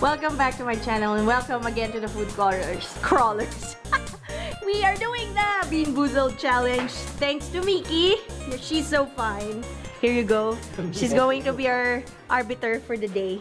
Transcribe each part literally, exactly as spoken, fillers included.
Welcome back to my channel and welcome again to the food crawlers. Crawlers. We are doing the Bean Boozled challenge thanks to Miki. She's so fine. Here you go. She's going to be our arbiter for the day.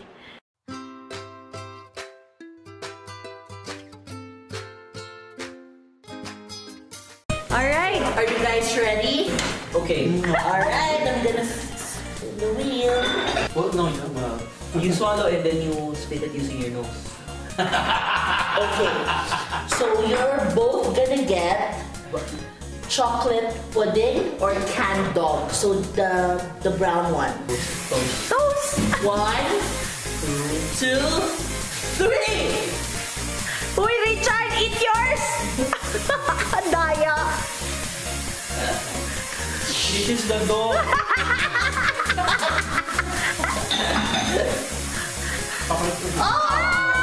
Alright. Are you guys ready? Okay. Alright, I'm gonna spin the wheel. Well, no, no, no. You swallow and then you spit it using your nose. Okay. So you're both gonna get chocolate pudding or canned dog. So the the brown one. Toast. Toast. One, two, three. Uy, Richard, eat yours! Daya! This is the dog. Oh!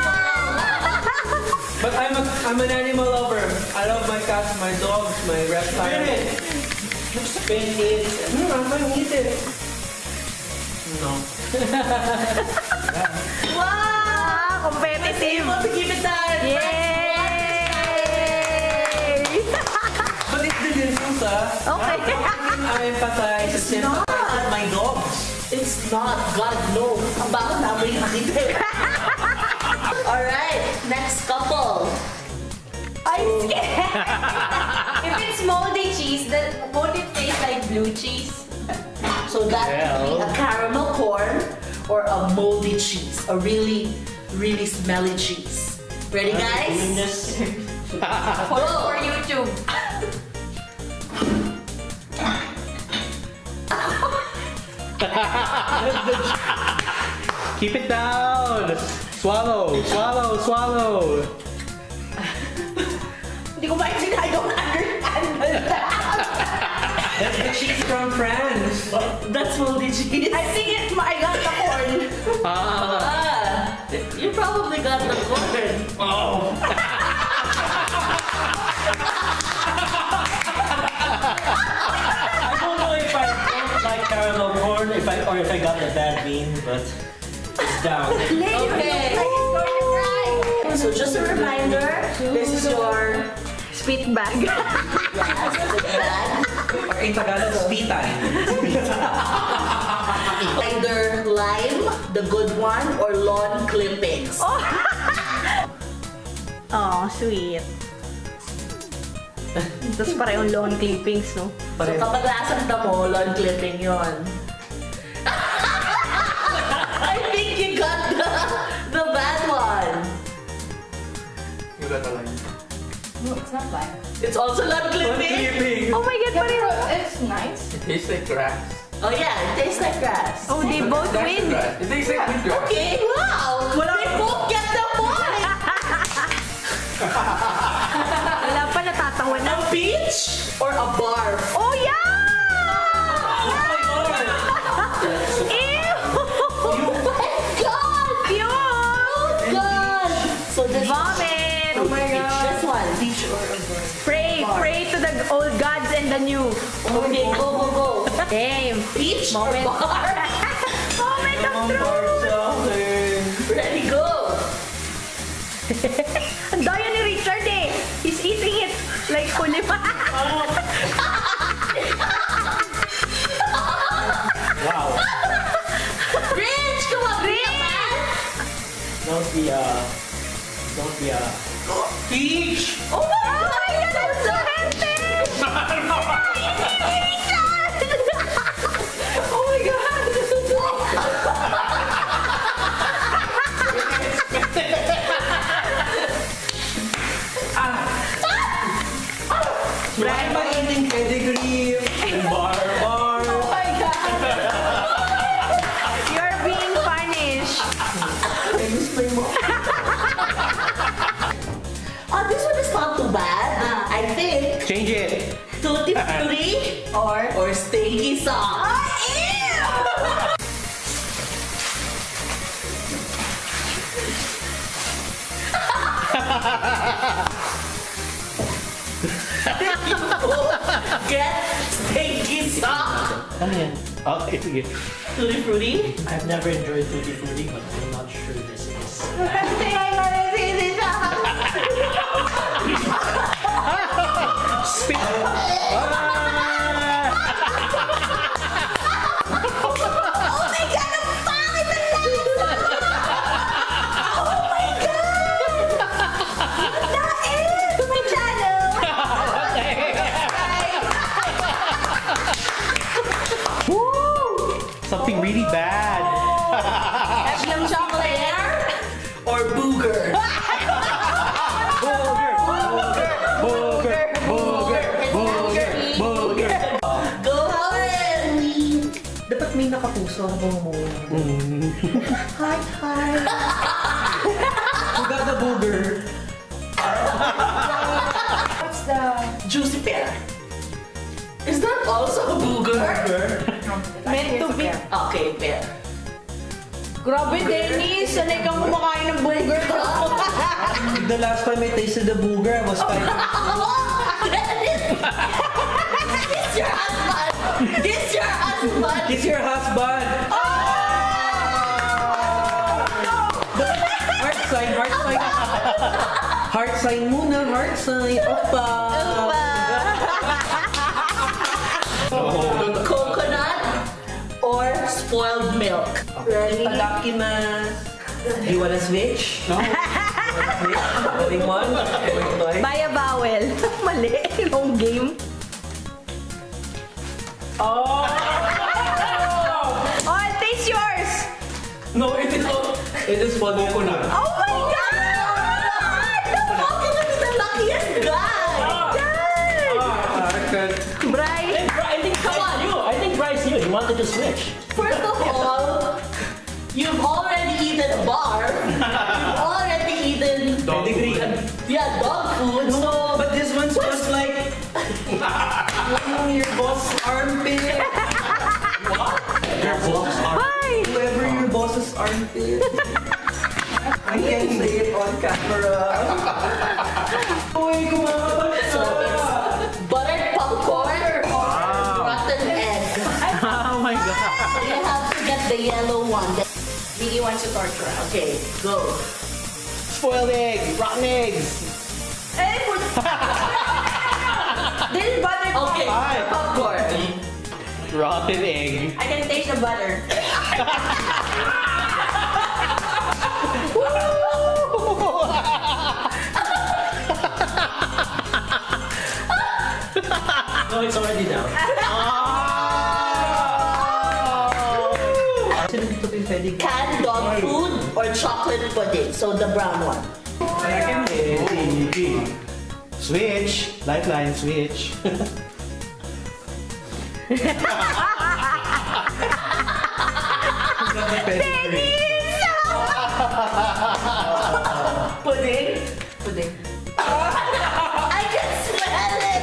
But I'm a, I'm an animal lover. I love my cats, my dogs, my reptiles. Spin it. No, I'm gonna eat it. No. Wow! Competitive! Give it that! Yay! But it's delicious, ah. Okay. I empathize. It's and not. sympathize with my dogs. It's not. God knows. Ang baka namin nakita. Alright, next couple. I'm scared! If it's moldy cheese, then won't it taste like blue cheese? So that could be Well. a caramel corn or a moldy cheese. A really, really smelly cheese. Ready, guys? For, for YouTube. Keep it down. Swallow, swallow, swallow. Hindi ko maintindihan. I don't understand that. That's the cheese from France. That's moldy cheese. I think it, I got the corn. Ah. Ah, you probably got the corn. Oh. I don't know if I don't like caramel corn, if I or if I got the bad bean, but it's down. Okay. So just a reminder, this is your Spit bag. yes, the bag. Or in Tagalog, spitan. Either lime, the good one, or lawn clippings. Oh, oh sweet. Tapos parehong lawn clippings, no? So kapag lasang damo, lawn clipping yon. I think you got the, the bad one. You got a line. No, it's not lime. It's also lawn clipping. Oh my god, Yeah, pareho. bro, it's nice. It tastes like grass. Oh yeah, it tastes like grass. Oh, they both That's win. grass. It tastes like good grass. Okay, wow! They both get the point! Wala pa natatawa na. A peach or a barf? Oh, yeah! Ew! Oh my god! Cute! Oh god! So this Vomit! Oh my god. This one. Peach or a barf? Pray, pray to the old gods and the new. Okay, go, go, go. Damn. Peach or Moment. barf? Moment of truth! Ready, go! Ang daya ni Richard eh. He's eating it like huli pa. Wow. Rich, come on, Rich! Don't be a. Don't be a. Peach! Oh my god! Oh my god, I'm so happy! Oh my god! Why am I eating pedigree and bar bar? Oh my god! You're being punished. Oh, this one is not too bad. I think Change it. Tutti Frutti or or Stinky Sauce. Oh, ew! Get Stinky Sauce. Ano yan? Okay, sige. Tutti Frutti? I've never enjoyed Tutti Frutti, but I'm not sure this is. sobrang muna. Hi, hi. Who got the booger? What's the... Juicy pear. Is that also a booger? Meant to be. Okay, pear. Grabe, Dennis. Sanay kang kumakain ng burger. The last time I tasted the booger, I was five. Kiss your husband! Kiss your husband! Kiss your husband! Heart sign, heart sign. Heart sign muna, heart sign. Opa! Coconut or spoiled milk? Ready? Padakimasu. Do you wanna switch? No. Having one? Buy a vowel. Mali. Long game. Oh! Oh, it tastes yours. No, it is it is for coconut. Oh my God! The coconut is the luckiest guy! Ah, Bray. I think come on, you. I think Bryce, you. You wanted to switch. First of all, you've already eaten a bar. You've already eaten Dog Pedigree. food. yeah, dog food. So But this one's just like your boss armpit. Your box are Bye. Whoever your boss's armpit. I can't say it on camera. Uy, kumakabalit so it's buttered popcorn or rotten egg. Oh my god. You have to get the yellow one. Vicky wants to torture us. Okay, go. Spoiled egg, rotten eggs. Eh, put... This is butter. Okay, Hi. popcorn. Rotten egg. I can taste the butter. No, it's already down. Canned dog food or chocolate pudding. So the brown one. Switch. Lifeline, switch. Pudding? Pudding. I can smell it!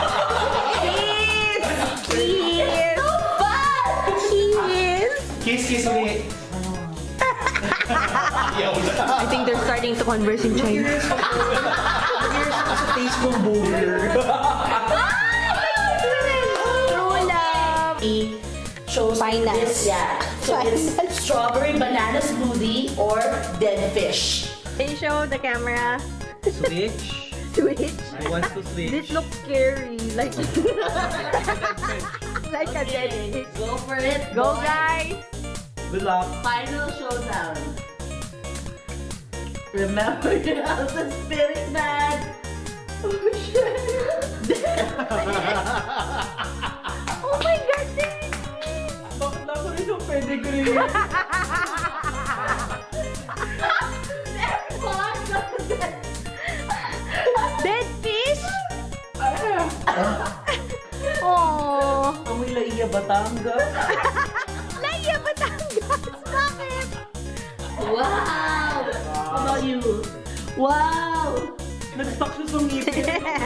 Kiss. Kiss. So fun! Kiss. Kiss, kiss me. I think they're starting to converse in Chinese. Here's a taste ng booger. True love. He chose Finals. this, yeah. So it's Finals. strawberry banana smoothie or dead fish. Can you show the camera? Switch. Switch. I want to switch. This looks scary. Like, like a dead fish. Go for it. Go, boys. guys. Good luck. Final showdown. Remember your house is spirit bag. Oh shit. Oh my God, Dennis. Bakit na ako rin yung pedigree? Dead fish? Oh. Amoy Laiya Batangas. Laiya Batangas. Bakit? Wow. How about you? Wow. Nag-stuck siya sa ngipin.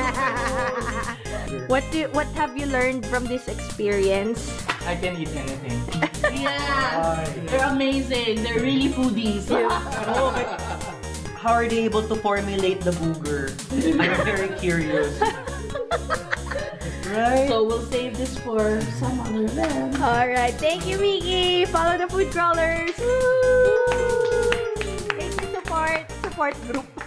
What do what have you learned from this experience? I can eat anything. Yeah. They're amazing. They're really foodies. Oh, but how are they able to formulate the booger? I'm very curious. Right? So we'll save this for some other event. All right, thank you, Mickey. Follow the food crawlers. Woo! Thank you, support support group.